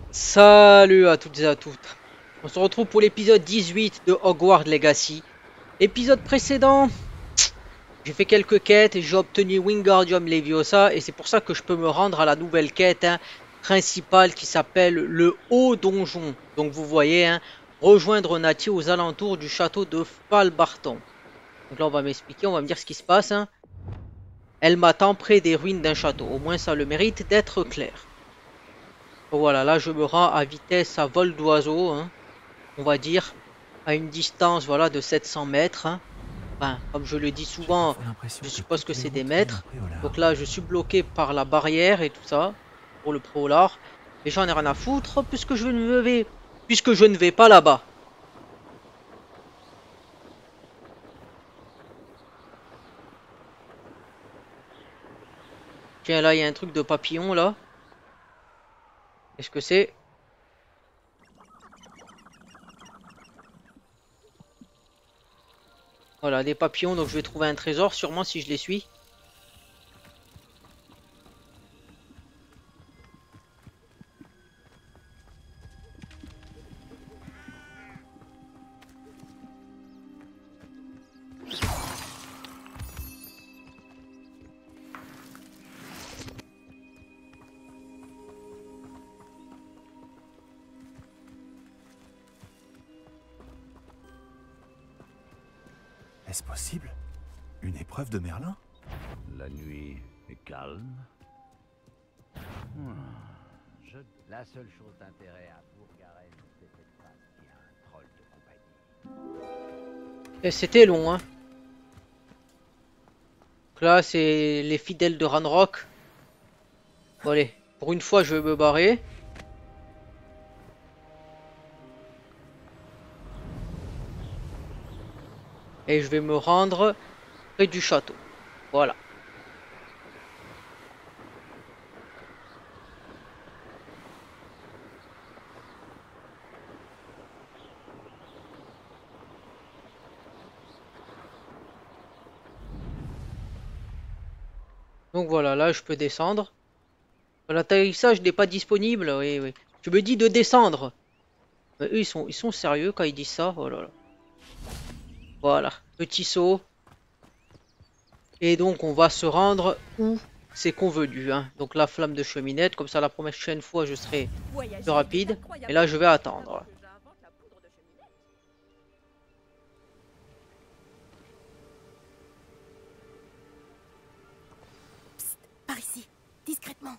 Salut à toutes et à toutes. On se retrouve pour l'épisode 18 de Hogwarts Legacy. Épisode précédent, j'ai fait quelques quêtes et j'ai obtenu Wingardium Leviosa et c'est pour ça que je peux me rendre à la nouvelle quête principale qui s'appelle le Haut Donjon. Donc vous voyez, rejoindre Nati aux alentours du château de Falbarton. Donc là on va m'expliquer, on va me dire ce qui se passe. Elle m'attend près des ruines d'un château. Au moins ça a le mérite d'être clair. Voilà, là je me rends à vitesse à vol d'oiseau, on va dire, à une distance voilà, de 700 mètres. Enfin, comme je le dis J'ai souvent, parfois l'impression je que suppose toutes que les c'est des routes mènent au mètres. Donc Préolard. là, je suis bloqué par la barrière et tout ça, pour le préolard. Et j'en ai rien à foutre, puisque je ne vais pas là-bas. Tiens, là, il y a un truc de papillon, là. Qu'est-ce que c'est? Voilà, des papillons, donc je vais trouver un trésor, sûrement si je les suis. Est-ce possible? Une épreuve de Merlin? La nuit est calme. Je... La seule chose d'intérêt à Bourg-Garenne, c'est cette femme qui a un troll de compagnie. Et c'était long, hein. Donc là, c'est les fidèles de Ranrock. Bon, allez, pour une fois, je vais me barrer. Et je vais me rendre près du château. Voilà. Donc voilà, là je peux descendre. L'atterrissage n'est pas disponible. Oui, oui. Je me dis de descendre. Mais eux, ils sont sérieux quand ils disent ça. Oh là là. Voilà, petit saut. Et donc on va se rendre où c'est convenu. Donc la flamme de cheminette. Comme ça, la prochaine fois, je serai plus Voyager est rapide. Et là, je incroyablement vais pratique avant attendre. que j'invente la poudre de cheminée. Par ici, discrètement.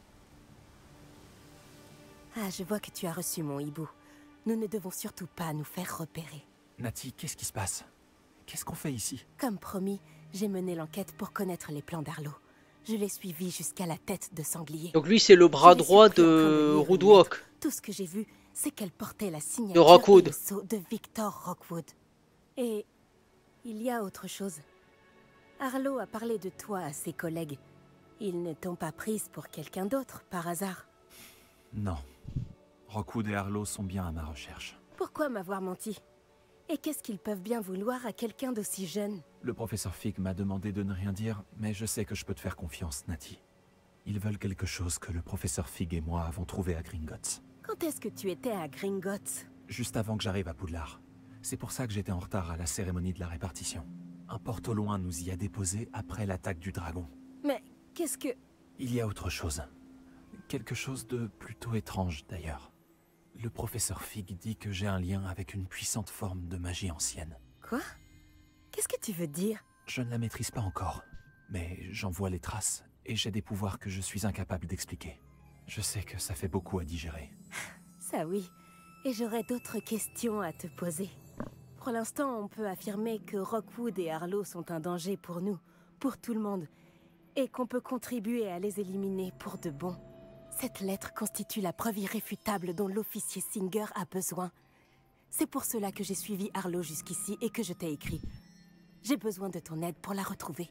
Ah, je vois que tu as reçu mon hibou. Nous ne devons surtout pas nous faire repérer. Nati, qu'est-ce qui se passe? Qu'est-ce qu'on fait ici? Comme promis, j'ai mené l'enquête pour connaître les plans d'Arlo. Je l'ai suivi jusqu'à la tête de sanglier. Donc lui, c'est le Je bras l'ai droit surpris en train de lire une lettre. Woodwalk. Tout ce que j'ai vu, c'est qu'elle portait la De signature et Rockwood. le sceau de Victor Rockwood. Et il y a autre chose. Arlo a parlé de toi à ses collègues. Ils ne t'ont pas prise pour quelqu'un d'autre, par hasard. Non. Rockwood et Arlo sont bien à ma recherche. Pourquoi m'avoir menti? Et qu'est-ce qu'ils peuvent bien vouloir à quelqu'un d'aussi jeune? Le professeur Fig m'a demandé de ne rien dire, mais je sais que je peux te faire confiance, Nati. Ils veulent quelque chose que le professeur Fig et moi avons trouvé à Gringotts. Quand est-ce que tu étais à Gringotts? Juste avant que j'arrive à Poudlard. C'est pour ça que j'étais en retard à la cérémonie de la répartition. Un porte au loin nous y a déposés après l'attaque du dragon. Mais qu'est-ce que... Il y a autre chose. Quelque chose de plutôt étrange, d'ailleurs. Le professeur Fig dit que j'ai un lien avec une puissante forme de magie ancienne. Quoi? Qu'est-ce que tu veux dire? Je ne la maîtrise pas encore, mais j'en vois les traces, et j'ai des pouvoirs que je suis incapable d'expliquer. Je sais que ça fait beaucoup à digérer. Ça oui. Et j'aurais d'autres questions à te poser. Pour l'instant, on peut affirmer que Rockwood et Arlo sont un danger pour nous, pour tout le monde, et qu'on peut contribuer à les éliminer pour de bon. Cette lettre constitue la preuve irréfutable dont l'officier Singer a besoin. C'est pour cela que j'ai suivi Arlo jusqu'ici et que je t'ai écrit. J'ai besoin de ton aide pour la retrouver.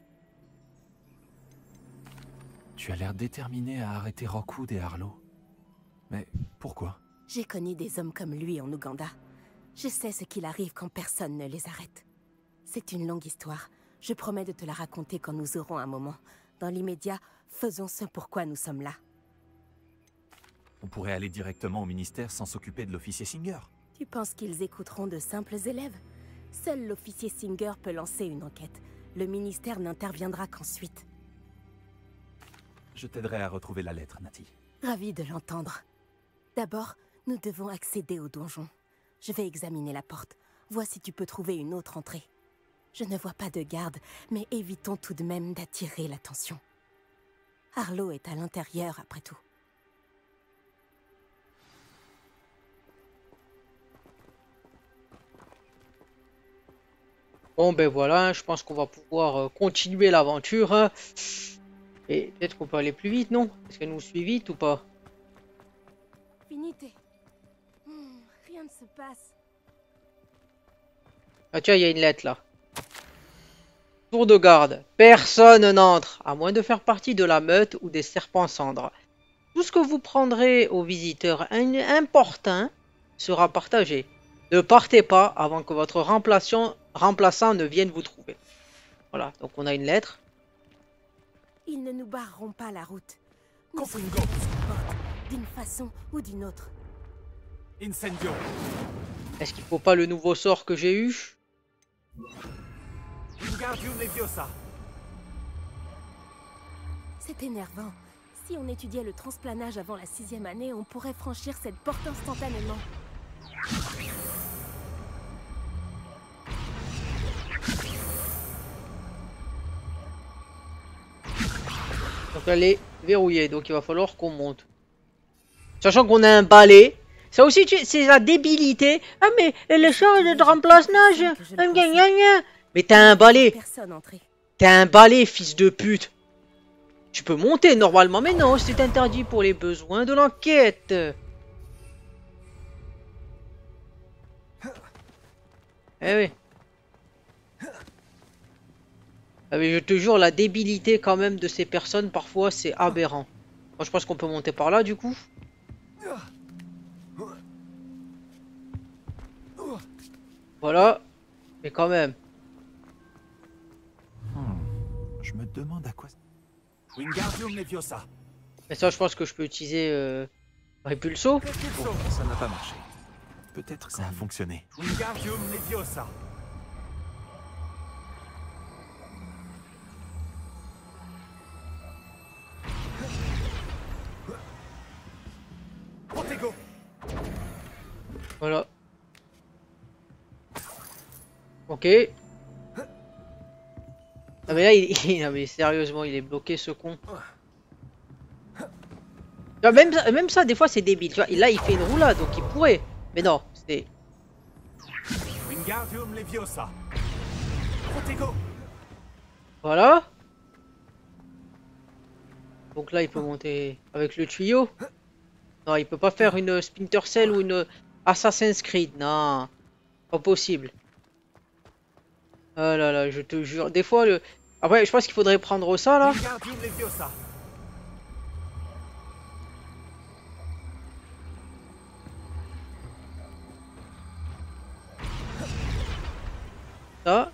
Tu as l'air déterminé à arrêter Rockwood et Arlo. Mais pourquoi? J'ai connu des hommes comme lui en Ouganda. Je sais ce qu'il arrive quand personne ne les arrête. C'est une longue histoire. Je promets de te la raconter quand nous aurons un moment. Dans l'immédiat, faisons ce pourquoi nous sommes là. On pourrait aller directement au ministère sans s'occuper de l'officier Singer. Tu penses qu'ils écouteront de simples élèves? Seul l'officier Singer peut lancer une enquête. Le ministère n'interviendra qu'ensuite. Je t'aiderai à retrouver la lettre, Natty. Ravi de l'entendre. D'abord, nous devons accéder au donjon. Je vais examiner la porte. Vois si tu peux trouver une autre entrée. Je ne vois pas de garde, mais évitons tout de même d'attirer l'attention. Harlow est à l'intérieur, après tout. Bon ben voilà, je pense qu'on va pouvoir continuer l'aventure. Hein. Et peut-être qu'on peut aller plus vite, non? Est-ce qu'elle nous suit vite ou pas? Finité. Rien ne se passe. Ah tiens, il y a une lettre là. Tour de garde. Personne n'entre, à moins de faire partie de la meute ou des serpents cendres. Tout ce que vous prendrez aux visiteurs importuns sera partagé. Ne partez pas avant que votre remplaçant ne vienne vous trouver. Voilà, donc on a une lettre. Ils ne nous barreront pas la route. Nous Confringo. serons cette porte, d'une façon ou d'une autre. Incendio. Est-ce qu'il faut pas le nouveau sort que j'ai eu? Wingardium Leviosa. C'est énervant. Si on étudiait le transplanage avant la 6e année, on pourrait franchir cette porte instantanément. Donc elle est verrouillée, donc il va falloir qu'on monte. Sachant qu'on a un balai. Ça aussi, c'est la débilité. Ah mais le sort de remplacement. Mais t'as un balai. Personne entrée. T'as un balai, fils de pute. Tu peux monter normalement, mais non, c'est interdit pour les besoins de l'enquête. Eh oui. Ah mais je te jure, la débilité quand même de ces personnes, parfois, c'est aberrant. Moi, je pense qu'on peut monter par là, du coup. Voilà. Mais quand même. Je me demande à quoi... Wingardium Leviosa. Et ça, je pense que je peux utiliser Répulso. Bon, ça n'a pas marché. Peut-être que ça a fonctionné. Wingardium Leviosa. Protego. Voilà. Ok. Ah mais là, non mais sérieusement, il est bloqué ce con. Ah, même ça, des fois, c'est débile. Tu vois, et là, il fait une roulade, donc il pourrait. Mais non, c'est... Wingardium Leviosa. Protego. Voilà. Donc là, il peut monter avec le tuyau. Non, il peut pas faire une Splinter Cell ou une Assassin's Creed. Non, pas possible. Oh là là, je te jure. Des fois, le... Après, je pense qu'il faudrait prendre ça, là. Wingardium Leviosa. Ça.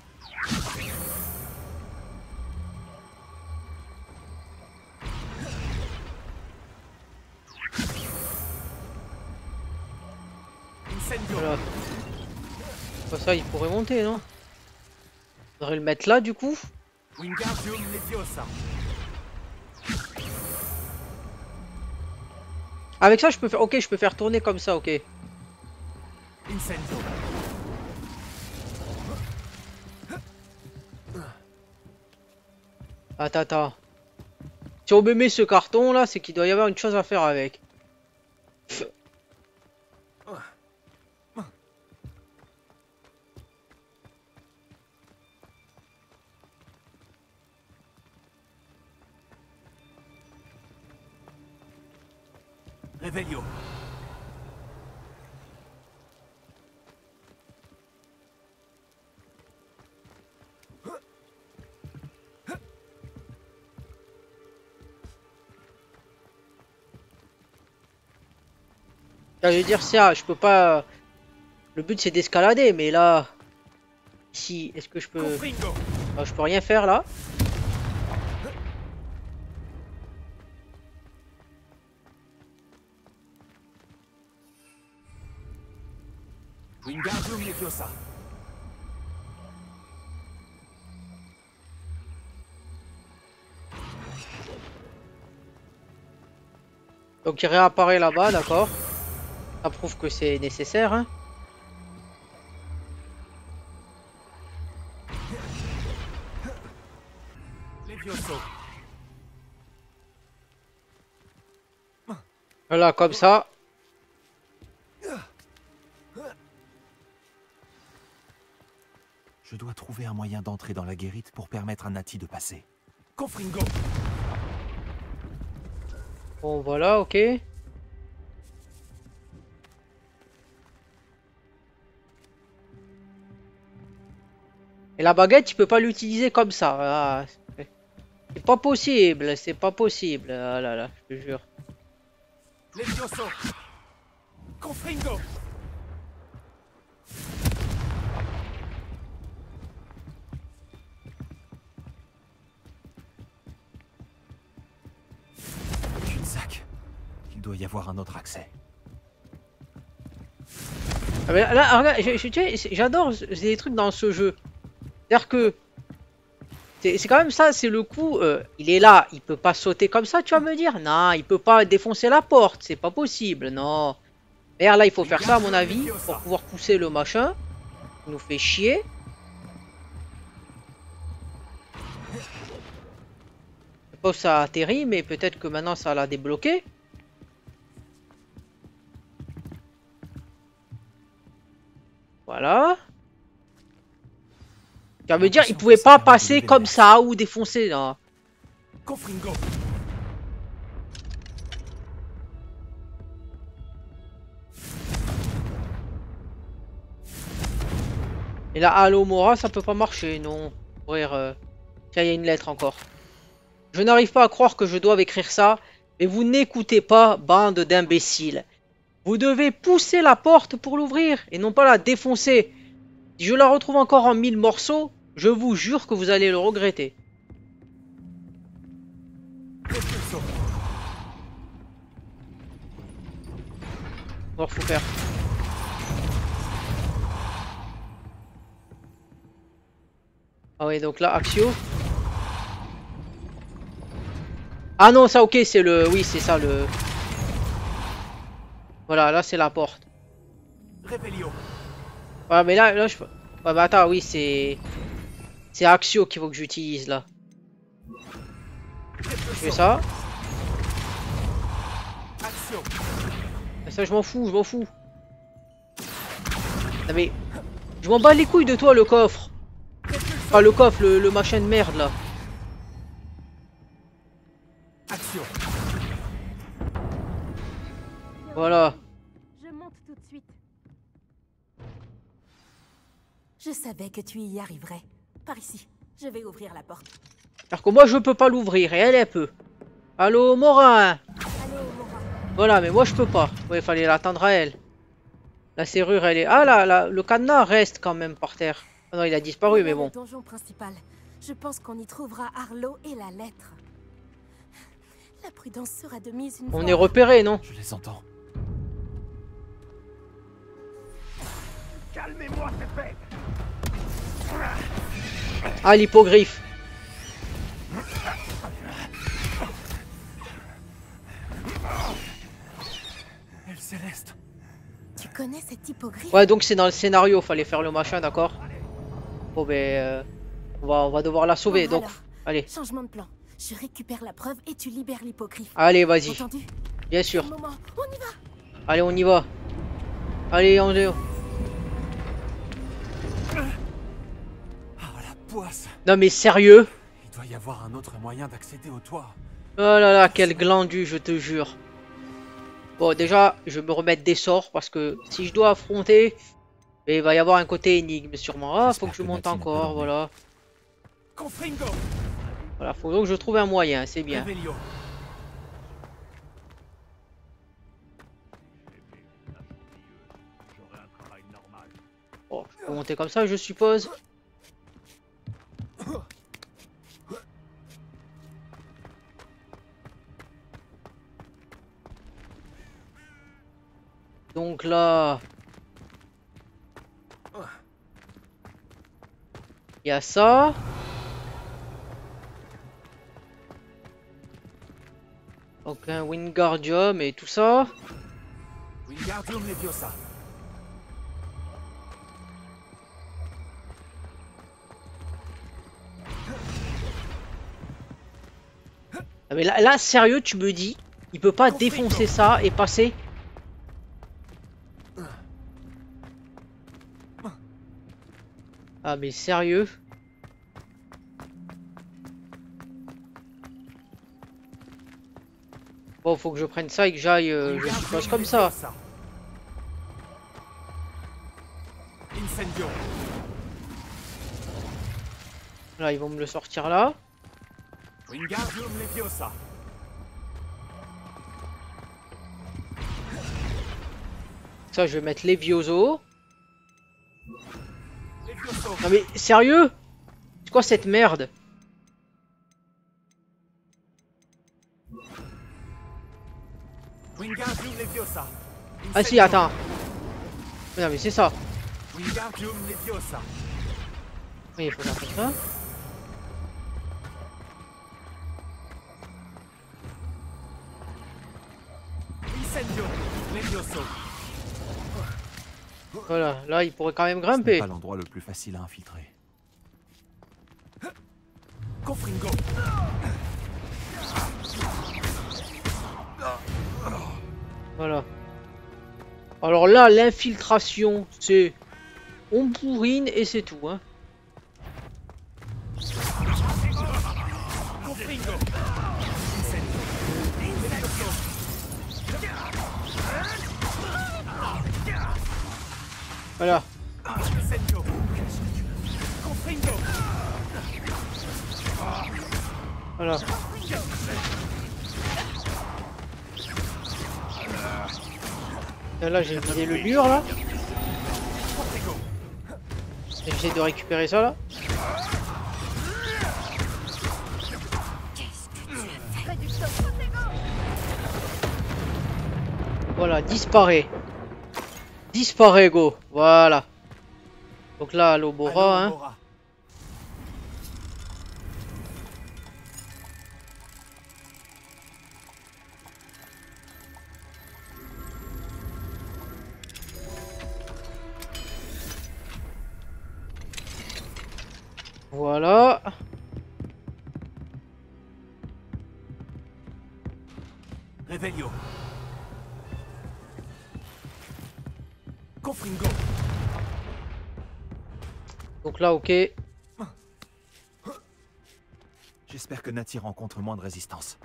Incendio. Voilà. Ça, il pourrait monter, non? Faudrait le mettre là, du coup. Wingardium Leviosa. Avec ça, je peux faire... Ok, je peux faire tourner comme ça, ok. Incendio. Attends. Si on me met ce carton, là, c'est qu'il doit y avoir une chose à faire avec. Revelio. Je veux dire ça, je peux pas... Le but c'est d'escalader, mais là... Ici, est-ce que je peux... Confringo. Ah, je peux rien faire là. Wingardium Leviosa. Donc il réapparaît là-bas, d'accord. Ça prouve que c'est nécessaire, hein. Levioso. Voilà, comme ça. Je dois trouver un moyen d'entrer dans la guérite pour permettre à Nati de passer. Confringo. Bon, voilà, ok. Et la baguette, tu peux pas l'utiliser comme ça. Ah, c'est pas possible, c'est pas possible. Ah là là, je te jure. Levioso. Confringo. Cul-de-sac. Il doit y avoir un autre accès. Ah, mais là, regarde, j'adore des trucs dans ce jeu. C'est-à-dire que c'est quand même ça, c'est le coup. Il est là, il peut pas sauter comme ça, tu vas me dire? Non, il peut pas défoncer la porte, c'est pas possible, non. D'ailleurs, là, il faut faire ça, à mon avis, pour pouvoir pousser le machin. Il nous fait chier. Je sais pas où ça atterrit, mais peut-être que maintenant ça l'a débloqué. Voilà. Ça veut dire il pouvait pas passer comme ça ou défoncer, non. Confringo. Et là, Allo Mora, ça peut pas marcher, non. Ouvrir. Tiens, il y a une lettre encore. Je n'arrive pas à croire que je doive écrire ça, mais vous n'écoutez pas, bande d'imbéciles. Vous devez pousser la porte pour l'ouvrir et non pas la défoncer. Si je la retrouve encore en 1000 morceaux, je vous jure que vous allez le regretter. Levioso. Alors, faut faire. Ah oui, donc là, Axio. Ah non, ça, ok, c'est le... Oui, c'est ça, le... Voilà, là, c'est la porte. Revelio. Ouais, mais là, je... Ouais, bah attends, oui, c'est... C'est Axio qu'il faut que j'utilise, là. Je fais ça. Action. Et ça, je m'en fous, je m'en fous. Non, mais... Je m'en bats les couilles de toi, le coffre. Enfin, le coffre, le machin de merde, là. Action. Voilà. Je monte tout de suite. Je savais que tu y arriverais. Par ici, je vais ouvrir la porte. Alors que moi, je peux pas l'ouvrir, et elle peut. Allô, Morin? Allez, Mora. Voilà, mais moi, je peux pas. Ouais, fallait l'attendre à elle. La serrure, elle est... Ah là, le cadenas reste quand même par terre. Ah non, il a disparu, mais Voilà bon. le donjon principal. Je pense qu'on y trouvera Arlo et la lettre. La prudence sera de mise une On fois. est repéré, non? Je les entends. Calmez-moi, cette bête! Ah, l'hippogriffe. Elle céleste. Tu connais cette hippogriffe? Ouais, donc c'est dans le scénario, fallait faire le machin, d'accord? Bon, ben... on va devoir la sauver, Bon, donc... alors, Allez, changement de plan. Je récupère la preuve et tu libères l'hippogriffe. allez, vas-y. Entendu? Bien sûr. Un moment, on y va. Allez, on y va. Allez, on y va. Ah, la poisse. Non, mais sérieux? Il doit y avoir un autre moyen d'accéder au toit. Oh là là, quel glandu, je te jure. Bon, déjà, je vais me remettre des sorts, parce que si je dois affronter... il va y avoir un côté énigme, sûrement. Ah, faut J'espère que je que monte Nati n'a pas encore, dormi. voilà. Confringo. Voilà, faut donc que je trouve un moyen, c'est bien. Revelio. J'aurai un travail normal. Bon, je peux monter comme ça, je suppose. Donc là... Il y a ça. Donc un Wingardium et tout ça. Wingardium Leviosa. Ah mais là, sérieux, tu me dis, il peut pas défoncer ça et passer? Ah mais sérieux? Bon, faut que je prenne ça et que j'aille, je passe comme ça. Incendio. Là, ils vont me le sortir là. Wingardium Leviosa. Ça, je vais mettre Levioso. Levioso. Non mais sérieux? C'est quoi cette merde? Wingardium Leviosa. Ah si, attends. Non mais c'est ça. Wingardium Leviosa. Oui, il faut faire comme ça. Incendio. Levioso. Voilà, là, il pourrait quand même Ce n'est grimper. pas l'endroit le plus facile à infiltrer. Confringo. Voilà. Alors là, l'infiltration, c'est... On bourrine et c'est tout, hein. Confringo. Voilà. Incendio. Confringo. Voilà. Et là, j'ai visé le mur, là. J'essaie de récupérer ça, là. Voilà, disparaît. Disparaît, go. Voilà. Donc là, l'Obora, hein. Alomora. Voilà. Revelio. Confringo. Donc là, ok. J'espère que Nati rencontre moins de résistance.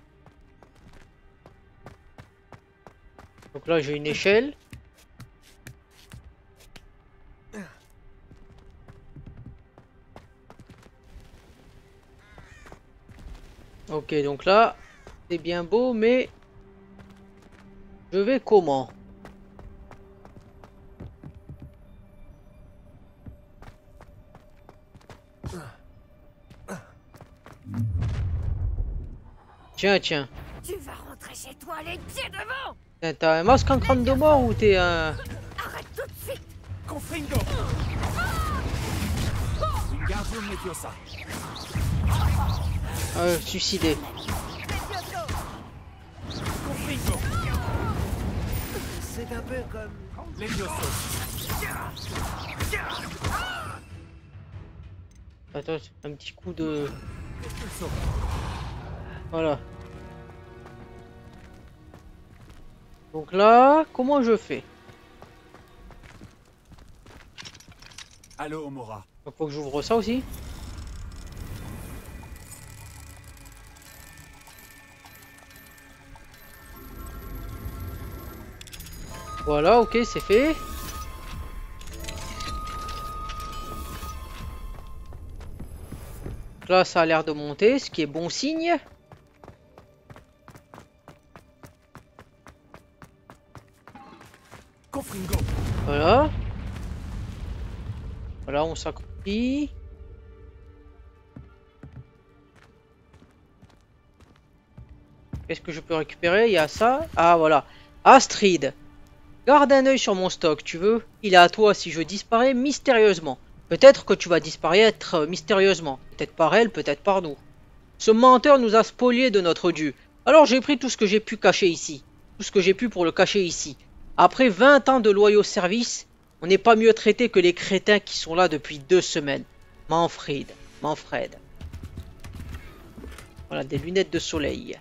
Donc là, j'ai une échelle. Ok, donc là, c'est bien beau, mais je vais comment? Tiens, tiens. Tu vas rentrer chez toi les pieds devant. T'as un masque en crâne de mort ou t'es un... Arrête tout de suite. Confringo. Wingardium Leviosa. suicidé? Confringo. C'est un peu comme... Levioso. Attends, un petit coup de... Expulso. Voilà. Donc là, comment je fais? Alomora. Il faut que j'ouvre ça aussi. Voilà, ok, c'est fait. Là, ça a l'air de monter, ce qui est bon signe. Confringo. Voilà. Voilà, on s'accroupit. Qu'est-ce que je peux récupérer? Il y a ça. Ah, voilà. Astrid. Garde un œil sur mon stock, tu veux? Il est à toi si je disparais mystérieusement. Peut-être que tu vas disparaître mystérieusement. Peut-être par elle, peut-être par nous. Ce menteur nous a spoliés de notre dû. Alors j'ai pris tout ce que j'ai pu cacher ici. Tout ce que j'ai pu pour le cacher ici. Après 20 ans de loyaux services, on n'est pas mieux traité que les crétins qui sont là depuis 2 semaines. Manfred. Voilà, des lunettes de soleil.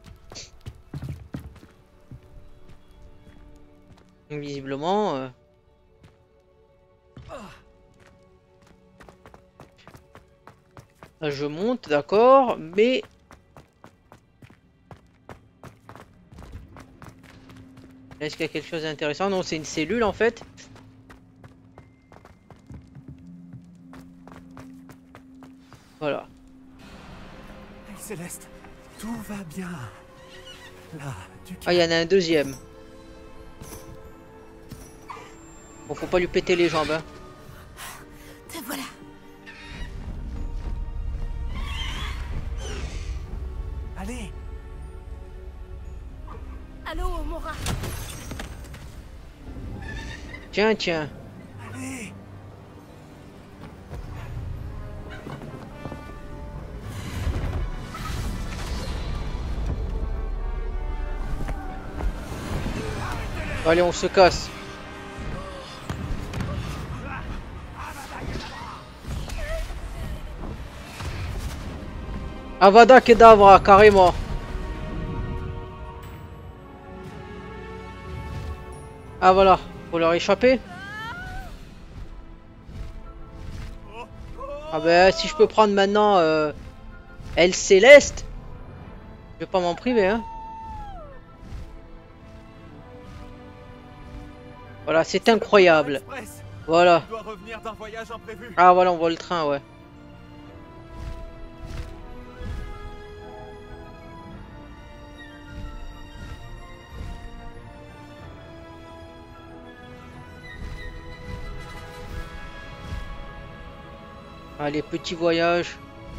Visiblement... Là, je monte, d'accord, mais... Est-ce qu'il y a quelque chose d'intéressant? Non, c'est une cellule en fait. Voilà. Hey, Céleste, tout va bien. Là, tu Ah, il y en a un deuxième. Bon, faut pas lui péter les jambes, hein. Te voilà. Allez, Allô, Mora. Tiens, tiens. allez. Allez, on se casse. Avada Kedavra, carrément. Ah voilà, faut leur échapper. Ah ben si je peux prendre maintenant Elle Céleste, je vais pas m'en priver hein. Voilà, c'est incroyable. Express, Voilà. on doit revenir d'un voyage imprévu. Ah voilà, on voit le train, ouais. Allez, petit voyage.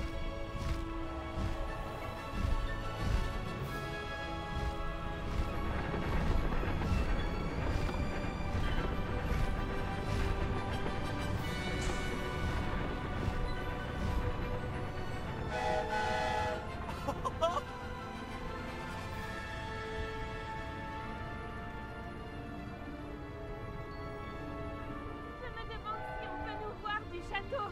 Je me demande si on peut nous voir du château.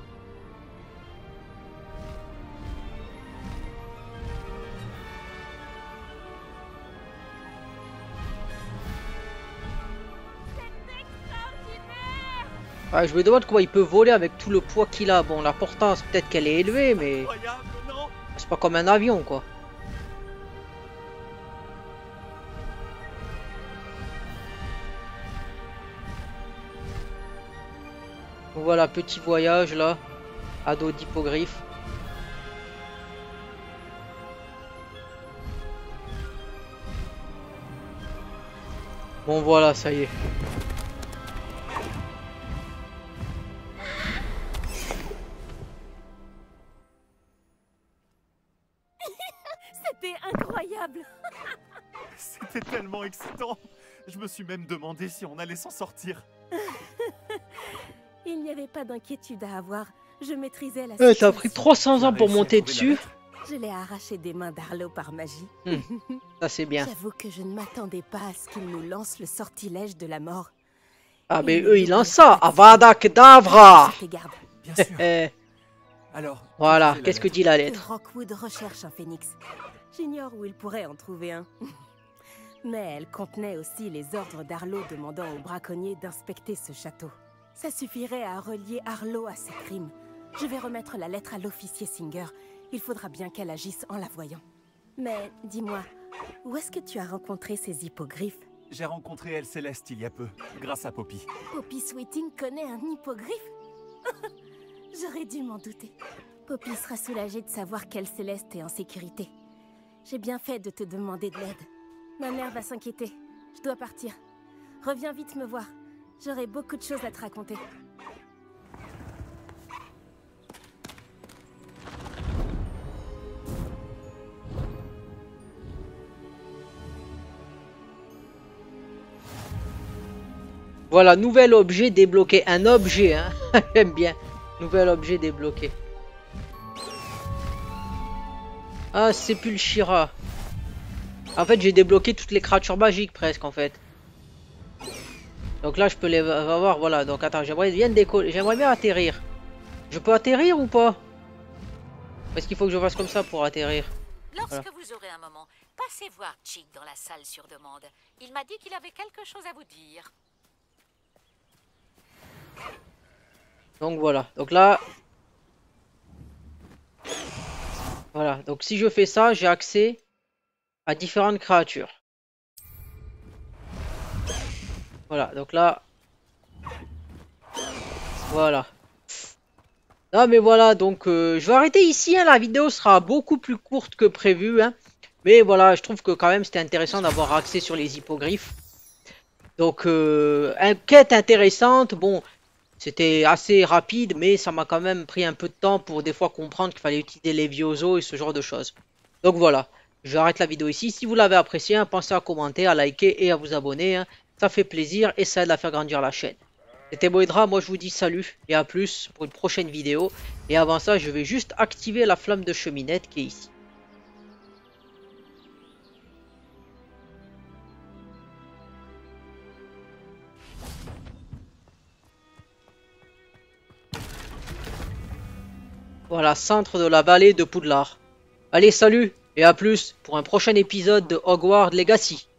C'est extraordinaire. Ah, je me demande comment il peut voler avec tout le poids qu'il a. Bon, la portance, peut-être qu'elle est élevée, mais Incroyable, non? c'est pas comme un avion, quoi. Donc voilà, petit voyage là, à dos d'hippogriffe. Bon voilà, ça y est. C'était incroyable. C'était tellement excitant. Je me suis même demandé si on allait s'en sortir. Il n'y avait pas d'inquiétude à avoir. Je maîtrisais la T'as situation. pris 300 ans pour Réussi à monter trouver la dessus. lettre? Je l'ai arraché des mains d'Arlo par magie. Ça c'est bien. J'avoue que je ne m'attendais pas à ce qu'il nous lance le sortilège de la mort. Ah mais Il eux ils n'oublie lancent pas ça. de- Avada Kedavra. Sur tes gardes. Bien sûr. Alors, Voilà, quelle est la qu'est-ce que lettre? dit la Que lettre? Rockwood recherche un phénix. J'ignore où il pourrait en trouver un. Mais elle contenait aussi les ordres d'Arlo demandant aux braconniers d'inspecter ce château. Ça suffirait à relier Arlo à ses crimes. Je vais remettre la lettre à l'officier Singer. Il faudra bien qu'elle agisse en la voyant. Mais dis-moi, où est-ce que tu as rencontré ces hippogriffes? J'ai rencontré Elle Céleste il y a peu, grâce à Poppy. Poppy Sweeting connaît un hippogriffe? J'aurais dû m'en douter. Poppy sera soulagée de savoir qu'elle Céleste est en sécurité. J'ai bien fait de te demander de l'aide. Ma mère va s'inquiéter. Je dois partir. Reviens vite me voir. J'aurai beaucoup de choses à te raconter. Voilà, nouvel objet débloqué. Un objet, hein. J'aime bien. Nouvel objet débloqué. Ah, Sepulchira. En fait, j'ai débloqué toutes les créatures magiques presque en fait. Donc là, je peux les avoir. Voilà. Donc attends, j'aimerais bien décoller. J'aimerais bien atterrir. Je peux atterrir ou pas? Est-ce qu'il faut que je fasse comme ça pour atterrir? Lorsque vous aurez un moment, passez voir Chick dans la salle sur demande. Il m'a dit qu'il avait quelque chose à vous dire. Donc voilà. Donc là. Voilà. Donc si je fais ça, j'ai accès à différentes créatures. Voilà. Donc là. Voilà. Non mais voilà, donc je vais arrêter ici, hein, la vidéo sera beaucoup plus courte que prévu, hein. Mais voilà, je trouve que quand même c'était intéressant d'avoir accès sur les hippogriffes. Donc une quête intéressante, bon, c'était assez rapide, mais ça m'a quand même pris un peu de temps pour des fois comprendre qu'il fallait utiliser les Levioso et ce genre de choses. Donc voilà, j'arrête la vidéo ici, si vous l'avez apprécié, hein, pensez à commenter, à liker et à vous abonner, hein. Ça fait plaisir et ça aide à faire grandir la chaîne. C'était Boydra, moi je vous dis salut et à plus pour une prochaine vidéo. Et avant ça, je vais juste activer la flamme de cheminette qui est ici. Voilà, centre de la vallée de Poudlard. Allez, salut et à plus pour un prochain épisode de Hogwarts Legacy.